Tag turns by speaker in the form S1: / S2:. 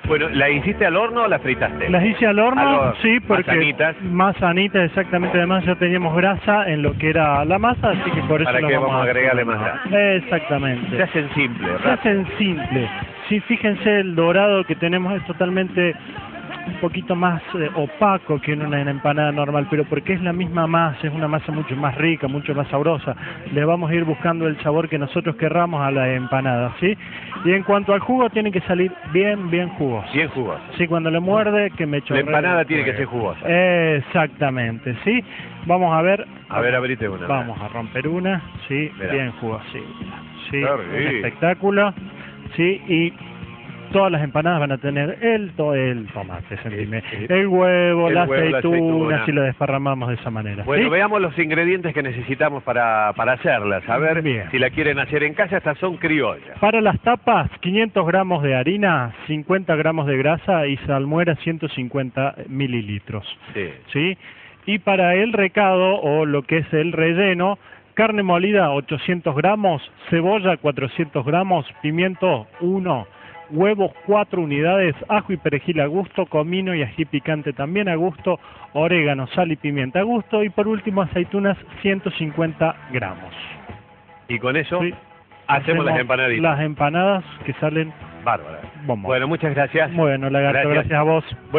S1: Bueno, ¿la hiciste al horno o la fritaste?
S2: Las hice al horno, sí, porque
S1: más
S2: sanitas, exactamente. Además ya teníamos grasa en lo que era la masa, así que por eso
S1: ¿Para qué vamos a agregarle más grasa?
S2: Exactamente.
S1: Se hacen simples,
S2: Se hacen simples. Sí, fíjense, el dorado que tenemos es totalmente un poquito más opaco que en una empanada normal, pero porque es la misma masa, es una masa mucho más rica, mucho más sabrosa. Le vamos a ir buscando el sabor que nosotros querramos a la empanada, ¿sí? Y en cuanto al jugo, tiene que salir bien jugoso.
S1: Bien jugoso.
S2: Sí, cuando le muerde, que me chorree.
S1: La empanada tiene que ser jugosa.
S2: Exactamente, ¿sí? Vamos a ver.
S1: A ver, abrite una.
S2: Vamos a romper una, sí,
S1: Verá.
S2: bien jugosita. Sí, un espectáculo, sí, y todas las empanadas van a tener el tomate, sentime, el huevo, la aceituna, si lo desparramamos de esa manera.
S1: Bueno,
S2: ¿sí?
S1: veamos los ingredientes que necesitamos para hacerlas. A ver,
S2: bien.
S1: Si la quieren hacer en casa, estas son criollas.
S2: Para las tapas, 500 gramos de harina, 50 gramos de grasa y salmuera 150 mililitros.
S1: Sí.
S2: ¿Sí? Y para el recado, o lo que es el relleno, carne molida 800 gramos, cebolla 400 gramos, pimiento 1, huevos 4 unidades, ajo y perejil a gusto, comino y ají picante también a gusto, orégano, sal y pimienta a gusto, y por último aceitunas 150 gramos.
S1: Y con eso
S2: ¿sí?
S1: hacemos las empanaditas.
S2: Las empanadas que salen
S1: bárbaras.
S2: bomba.
S1: Bueno, muchas gracias.
S2: Bueno, Lagarto, gracias a vos.
S1: Bueno,